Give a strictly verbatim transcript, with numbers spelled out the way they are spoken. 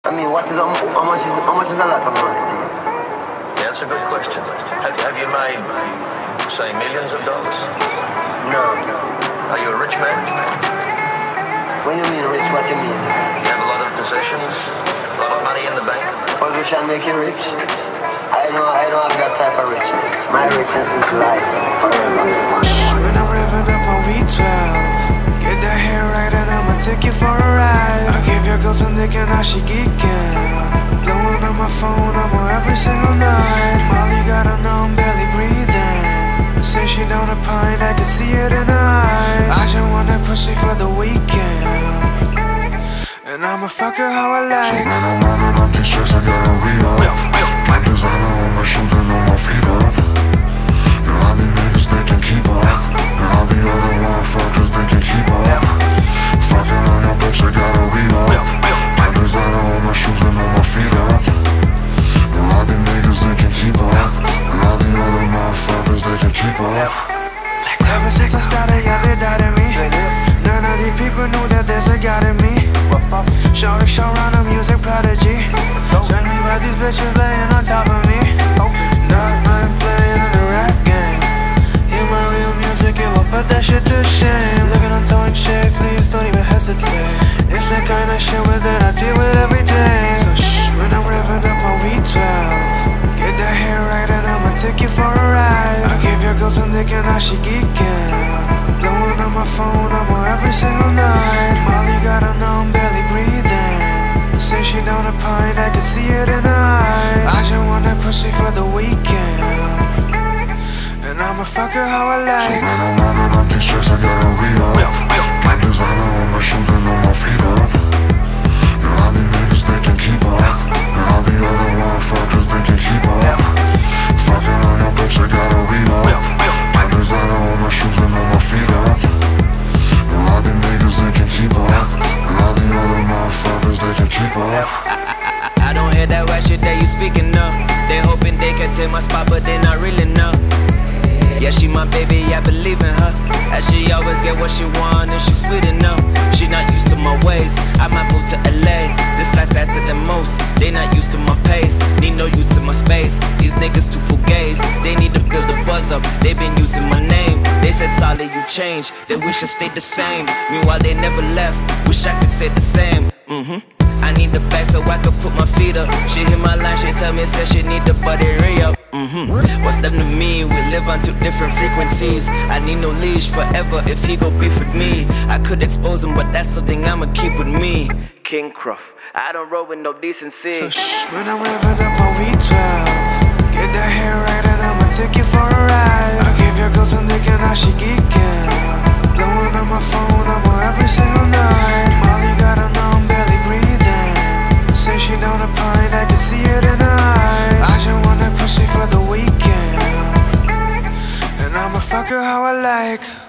I mean, what is how much is how much is a lot of money to you? Yeah, that's a good question. Have, have you made, say, millions of dollars? No. Are you a rich man? When you mean rich, what you mean? You have a lot of possessions, a lot of money in the bank. Position make you rich? I don't, I don't have that type of richness. My richness is life forever. When I'm revving up my V twelve, get the hair right and I'ma take you for a ride. I gave your girl some dick and now she geekin'. Blowing on my phone, I'm on every single night. Molly got a numb, barely breathing. Say she down a pint, I can see it in her eyes. I just want that pussy for the weekend, and I'ma fuck her how I like. So when I'm running up these checks, I gotta re-up. My designer on my shoes and on my feet up. And all these niggas, they can keep up. And all the other motherfuckers, they can keep up. Fucking on your bitch, I gotta re-up. My designer on my shoes and on my feet up. And all these niggas, they can keep up. And all the other motherfuckers, they can keep up. Ever since I started, yeah, they doubted me. None of these people knew that there's a God in me. Shauvik, Sharan, a music prodigy. Tell me about these bitches laying on top of me. Not mind playing in the rap game. Hear my real music, it will put that shit to shame. Looking on towing shit, please don't even hesitate. It's the kind of shit with that I deal with every day. So shh, when I'm revving up my V twelve, get that hair right and I'ma take you for a ride. I gave your girl some dick and now she geekin'. Blowing on my phone, I'm on every single night. Molly got a numb, barely breathing. Say she down a pint, I can see it in her eyes. I just want that pussy for the weekend, and I'ma fuck her how I like. So when I'm running up these checks, I gotta re-up. My designer on my shoes and on my feet up. And all these niggas, they can keep up. And all the other motherfuckers, they can keep up. Fucking on your bitch, I gotta re-up. My designer on my shoes and on my feet up. And all these niggas, they can keep up. And all the other motherfuckers, they can keep up. I, I, I don't hear that right shit that you speaking of. They hoping they can take my spot, but they not really know. Yeah, she my baby, I believe in her. And she always get what she want, and she sweet enough. She not used to my ways, I might move to L A. This life faster than most, they not used to my pace. Need no use in my space, these niggas too fugazi. They need to build a buzz up, they been using my name. They said solid, you changed, they wish I stayed the same. Meanwhile they never left, wish I could say the same. Mm-hmm. I need the back so I could put my feet up. She hit my line, she tell me, said she need the body re-up. Mm-hmm. What's them to me? We live on two different frequencies. I need no leash forever if he go beef with me. I could expose him, but that's something I'ma keep with me. King Cruff, I don't roll with no decency. So shh, when I'm revving up my V twelve, get that hair right and I'ma take you for a ride. I gave your girl some dick and now she geekin'. Blowing on my phone, I'm on every single night. Molly got a numb, barely breathing. Say she down a pint, I can see it in her eyes. I just want that pussy for the weekend, and I'ma fuck her how I like.